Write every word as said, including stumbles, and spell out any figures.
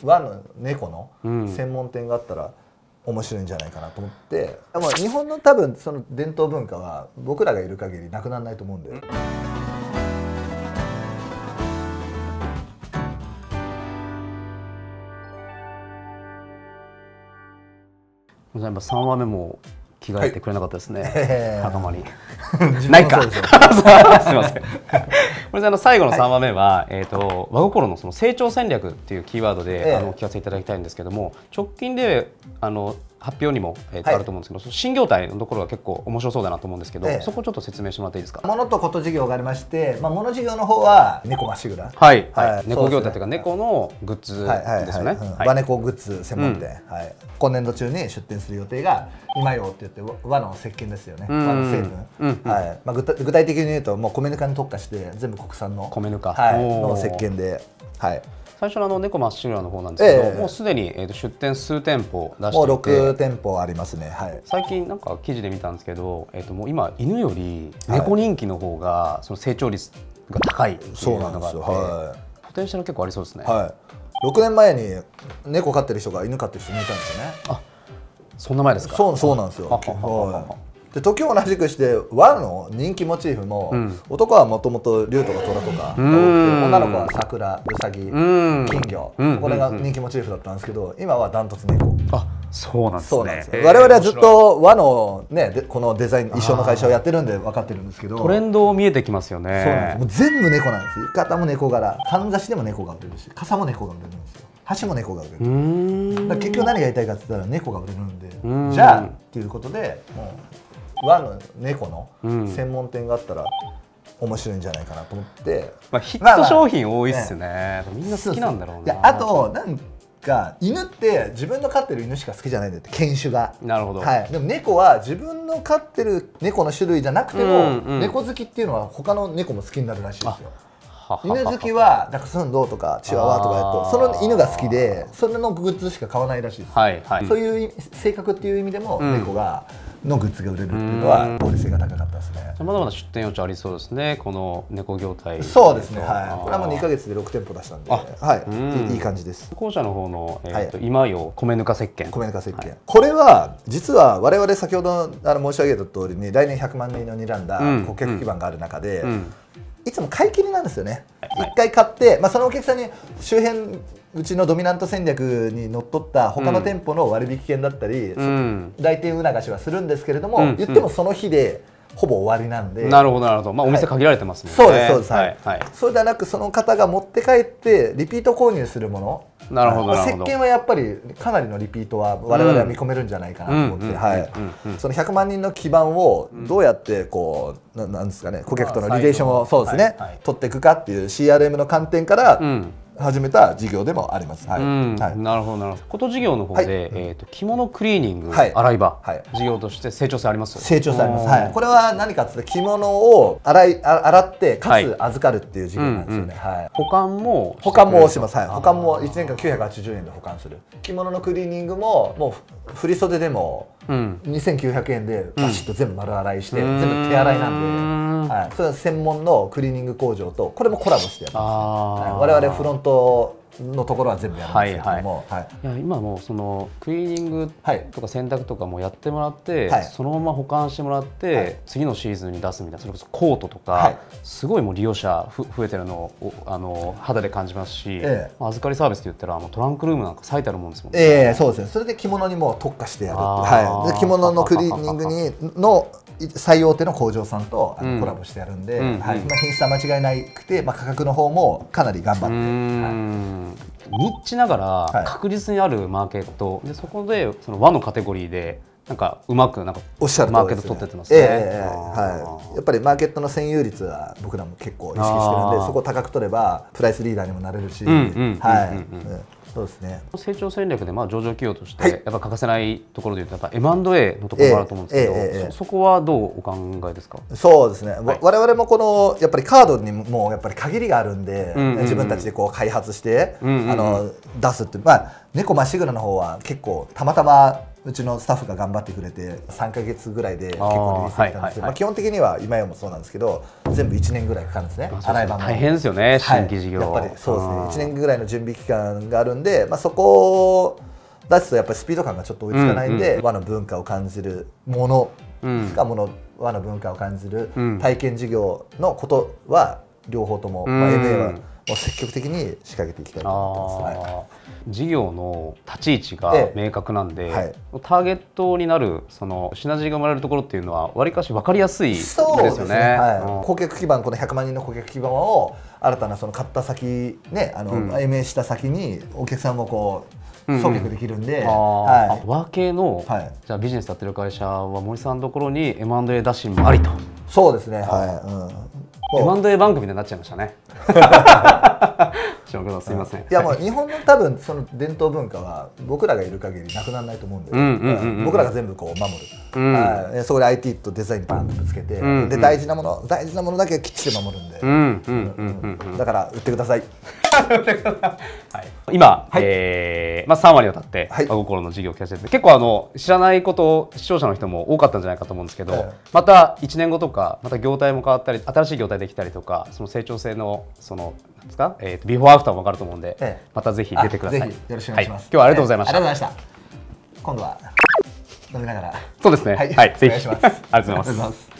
和の猫の専門店があったら面白いんじゃないかなと思って、うん、日本の多分その伝統文化は僕らがいる限りなくならないと思うんで。うんやっぱさんわめも着替えてくれなかったですね、 はい、 袴にないかすみませんこれであの最後のさんわめは、はい、えーと和心のその成長戦略っていうキーワードで、えー、あのお聞かせいただきたいんですけども、直近であの発表にも、えーとはい、あると思うんですけど、その新業態のところが結構面白そうだなと思うんですけど、えー、そこをちょっと説明してもらっていいですか。 物とこと事業がありまして、まあ、物事業の方は猫まっしぐら、 はい、はい、猫業態というか猫のグッズですよね。 和猫グッズ専門店、うんはい、今年度中に出店する予定が今よって言って和の石鹸ですよね、和の成分、はいまあ、具体的に言うともう米ぬかに特化して全部国産の米ぬか、 はい、の石鹸で、はい、 最初のあの猫まっしぐらの方なんですけど、えー、もうすでに、えー、と出店数店舗出していて、もうろくてんぽありますね、はい、最近なんか記事で見たんですけど、えー、ともう今犬より猫人気の方がその成長率が高いっていうのがあって、はい、ポテンシャル結構ありそうですね。 はい、ろくねんまえに猫飼ってる人が犬飼ってる人もいたんですよね。 あ、そんな前ですか。 そう、そうなんですよ。で時を同じくして和の人気モチーフも、うん、男はもともと竜とか虎とかが多くて、女の子は桜、ウサギ、金魚、これが人気モチーフだったんですけど、今はダントツ猫。あ、 そうなんですね。そうなんですよ。我々はずっと和のねこのデザイン衣装の会社をやってるんで分かってるんですけど、 トレンド見えてきますよね。 そうなんです。もう全部猫なんです。浴衣も猫柄、かんざしでも猫が売れるし、傘も猫が売れるんですよ。箸も猫が売れる。だ結局何が言いたいかって言ったら猫が売れるんで、じゃあっていうことでもう和の猫の専門店があったら面白いんじゃないかなと思って、 まあ、ヒット商品多いっすね。みんな好きなんだろうな。 あとなんか犬って自分の飼ってる犬しか好きじゃないんだって、犬種が。 なるほど、 はい、でも猫は自分の飼ってる猫の種類じゃなくても、うんうん、猫好きっていうのは他の猫も好きになるらしいですよ。犬好きはダックスフンドとかチワワとかやとその犬が好きでそれのグッズしか買わないらしいです、はいはい、そういう性格っていう意味でも、うん、猫がのグッズが売れるっていうのは合理性が高かったですね。 まだまだ出店余地ありそうですね、この猫業態。 そうですね、はい、これはもうにかげつでろくてんぽ出したんで、はい、いい感じです。 後者の方の、えーとはい、今よ米ぬか石鹸、 米ぬか石鹸、はい、これは実は我々先ほどあの申し上げた通りに来年ひゃくまんにんの睨んだ顧客基盤がある中で、うんうんいつも買い切りなんですよね。いっかい買って、まあ、そのお客さんに周辺うちのドミナント戦略にのっとった他の店舗の割引券だったり、うん、来店促しはするんですけれども、うん、言ってもその日でほぼ終わりなんで。 なるほどなるほど、まあ、お店限られてますもんね。 そうですそうです、はいはい、そうではなくその方が持って帰ってリピート購入するもの。 なるほど、 石鹸はやっぱりかなりのリピートは我々は見込めるんじゃないかなと思って、そのひゃくまんにんの基盤をどうやってこうななんですかね、顧客とのリレーションをそうですね、取っていくかっていう シーアールエム の観点から始めた事業でもあります。 なるほどなるほど。こと事業の方で、えっと着物クリーニング洗い場事業として成長性あります。 成長性あります。はい。これは何かっていうと着物を洗い洗ってかつ預かるっていう事業なんですよね。はい。 保管も保管もします。はい。保管もいちねんかんきゅうひゃくはちじゅうえんで保管する。着物のクリーニングももう振袖でもにせんきゅうひゃくえんでバシッと全部丸洗いして全部手洗いなんで、はい。それは専門のクリーニング工場とこれもコラボしてやります。我々フロントのところは全部やるんですけども、 今もうそのクリーニングとか洗濯とかもやってもらって、はい、そのまま保管してもらって、はい、次のシーズンに出すみたいな、それこそコートとか、はい、すごいもう利用者ふ増えてるのをあの肌で感じますし、ええ、預かりサービスって言ったらもうトランクルームなんか最たるもんですもんね。 ええ、そうですね。それで着物にも特化してやる、はい、で着物のクリーニングにの最大手の工場さんとあのコラボしてやるんで、うんはい、まあ、品質は間違いなくて、まあ、価格の方もかなり頑張って。 ニッチながら確実にあるマーケット、はい、でそこでその和のカテゴリーでなんかうまくなんかマーケット取ってってますね。 はい。やっぱりマーケットの占有率は僕らも結構意識してるんで、そこを高く取ればプライスリーダーにもなれるし、はい。そうですね。 成長戦略でまあ上場企業としてやっぱ欠かせないところでいうとやっぱ エムアンドエー のところがあると思うんですけど、そこはどうお考えですか。 そうですね。はい、我々もこのやっぱりカードにもやっぱり限りがあるんで、自分たちでこう開発してあの出すって、まあ猫まっしぐらの方は結構たまたまうちのスタッフが頑張ってくれてさんかげつぐらいで結構リリースできたんですけど、基本的には今やもそうなんですけど全部いちねんぐらいかかるんですね。 洗い場も大変ですよね、新規事業、 はい、やっぱりそうですね、いちねんぐらいの準備期間があるんで、まあ、そこを出すとやっぱりスピード感がちょっと追いつかないんで、うんうん、和の文化を感じるもの、うん、かもの和の文化を感じる体験事業のことは両方とも、うんまあ、エムエー はもう積極的に仕掛けていきたいと思ってます。はい、 事業の立ち位置が明確なんで、ええはい、ターゲットになるそのシナジーが生まれるところっていうのはわりかし分かりやすいですよね。そうですね、 はいうん、顧客基盤、このひゃくまんにんの顧客基盤を新たなその買った先ね、あの、うん、エムエー した先にお客さんもこう送客できるんで、 和系の、はい、じゃあビジネスやってる会社は森さんのところに エムアンドエー 打診もありと。 そうですね、はい、うんエムアンドエー 番組になっちゃいましたね。島倉さんすみません。いやもう日本の多分その伝統文化は僕らがいる限りなくならないと思うんで、僕らが全部こう守る。うん、はい、そこで アイティー とデザインバンとぶつけて、うん、で大事なもの大事なものだけきっちり守るんで、だから売ってください。 はい、今、はいえーまあ、さんわりにわたって和心の事業を聞かせて、結構あの知らないこと視聴者の人も多かったんじゃないかと思うんですけど、はい、またいちねんごとかまた業態も変わったり新しい業態できたりとか、その成長性のそのなんですか、えー、ビフォーアフターも分かると思うんで、ええ、またぜひ出てください。 ぜひよろしくお願いします。 はい、今日はありがとうございました。 ありがとうございました。今度は飲みながら。 そうですね。はい、 はい、 ぜひ。ありがとうございます。